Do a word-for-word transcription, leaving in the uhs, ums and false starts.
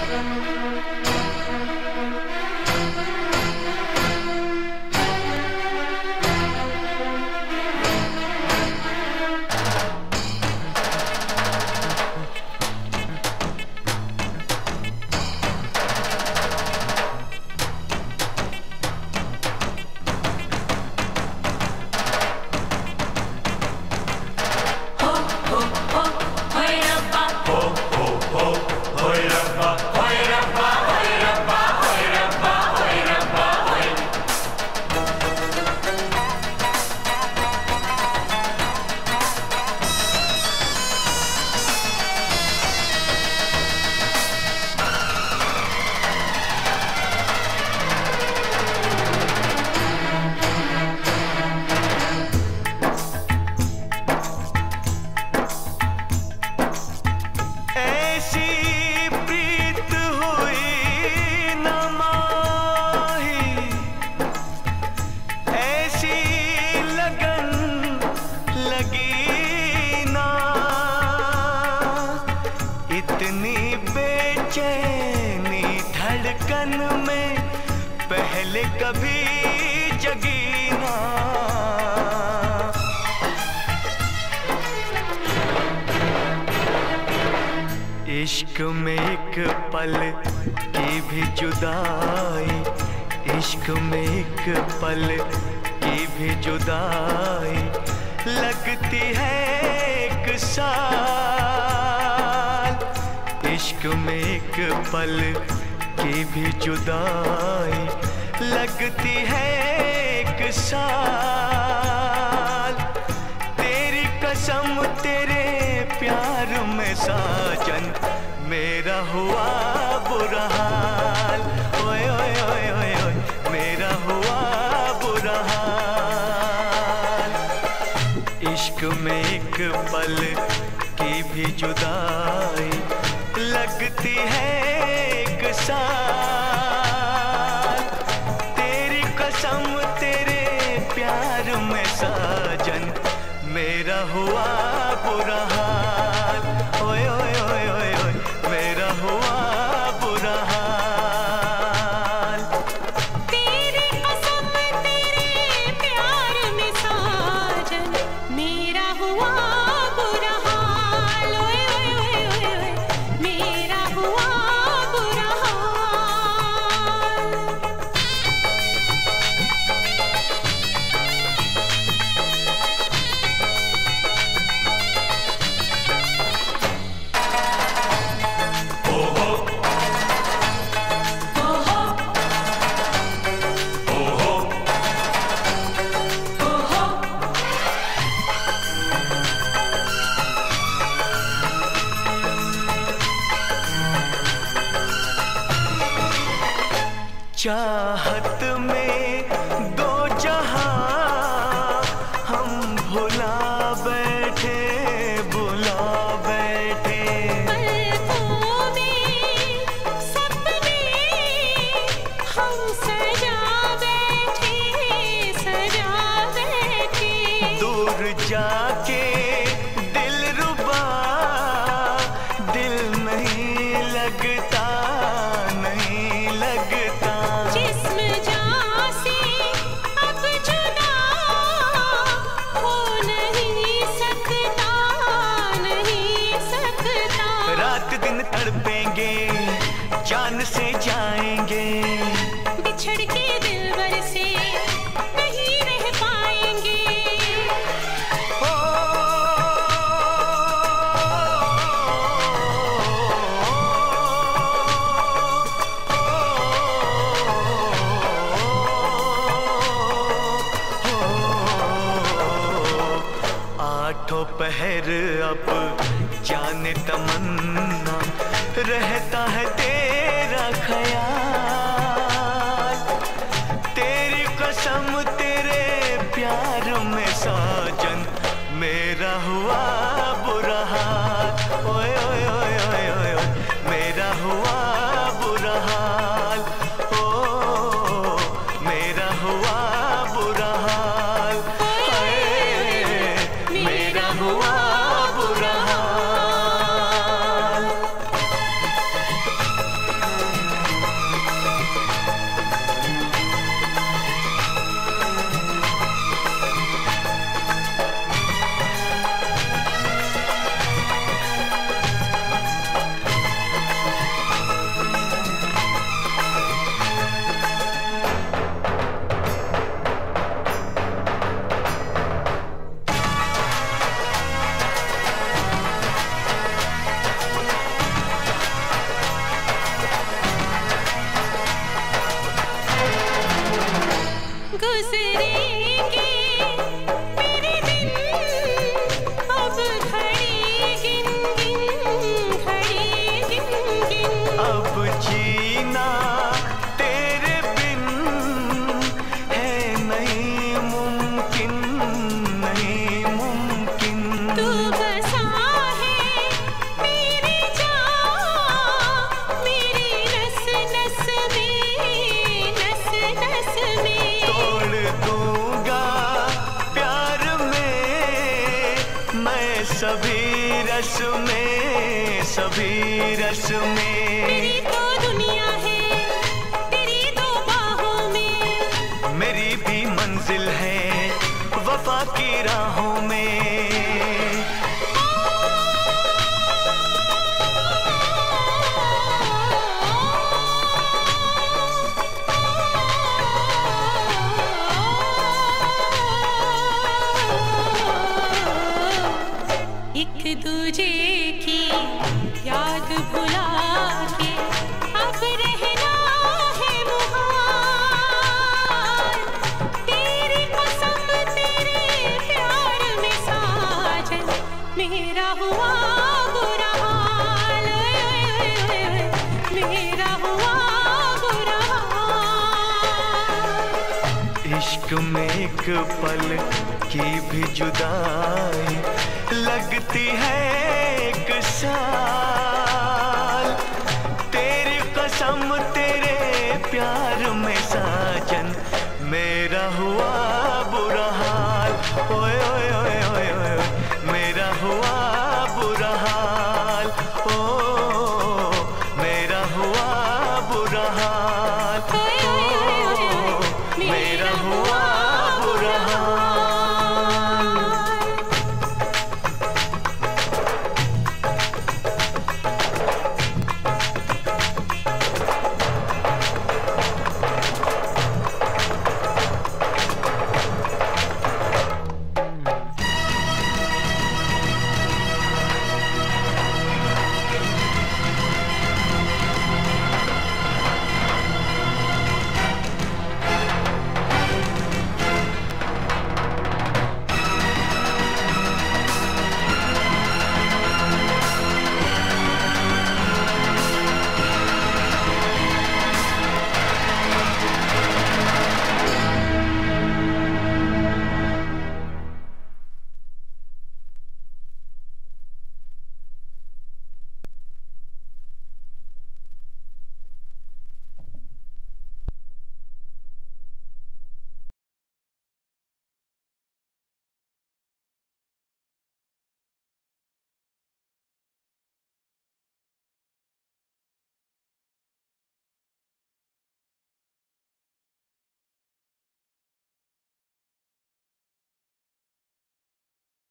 कभी जगी ना। इश्क में एक पल की भी जुदाई, इश्क में एक पल की भी जुदाई लगती है एक साल। इश्क में एक पल की भी जुदाई लगती है एक साल। तेरी कसम तेरे प्यार में साजन मेरा हुआ बुरा हाल। ओए ओए ओए ओए ओए मेरा हुआ बुरा हाल। इश्क में एक पल की भी जुदाई लगती है एक साल। तेरी कसम तेरे प्यार में साजन मेरा हुआ बुरा हाल। ओए ओए ओए ओए ओए मेरा हुआ बुरा हाल। तेरी कसम तेरे प्यार में साजन मेरा हुआ बुरा हाल। ओए ओए ओए ओए ओए मेरा हुआ बुरा हाल। चाहत में दो जहां हम भुला बैठे भुला बैठे। पलकों में सपने हम सजा बैठे सजा बैठे। दूर जाके दिल रुबा दिल नहीं लगता नहीं लगता। जिस्म जान से अब जुदा हो नहीं सकता नहीं सकता। रात दिन तड़पेंगे जान से जाएंगे। बिछड़ के दिलबर से नहीं रह पाएंगे। ओ, आठों पहर अब जाने तमन्ना रहता है तेरा ख्याल। तेरी कसम तेरे प्यार में साजन मेरा हुआ बुरा हाल। ओए ओए ओए ओए ओए ओए मेरा हुआ बुरा हाल। ओ मेरा हुआ बुरा हाल। हाय मेरा हुआ बुरा हाल। गुजरेंगे मेरे दिन अब घड़ी गिन गिन घड़ी गिन गिन। अब जीना तेरे बिन है नहीं मुमकिन, नहीं मुमकिन। तू बसा है मेरी जान मेरी नस नस में, नस नस में। तोड़ दूंगा प्यार में मैं सभी रस में, सभी रस में। मेरी तो दुनिया है तेरी दो बाहों में, मेरी भी मंजिल है वफा की राहों में। एक दूजे की याद भुला के अब रहना है मुहाल। तेरी कसम तेरे प्यार में साजन मेरा हुआ बुरा हाल, मेरा हुआ बुरा हाल। इश्क में एक पल की भी जुदाई लगती है एक साल।